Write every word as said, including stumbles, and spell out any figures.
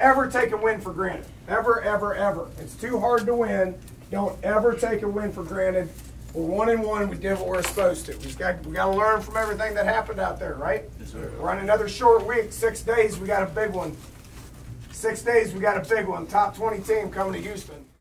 ever take a win for granted. Ever, ever, ever. It's too hard to win. Don't ever take a win for granted. We're one and one. We did what we're supposed to. We got we got to learn from everything that happened out there, right? Yes, sir. We're on another short week. Six days. We got a big one. Six days. We got a big one. Top twenty team coming to Houston.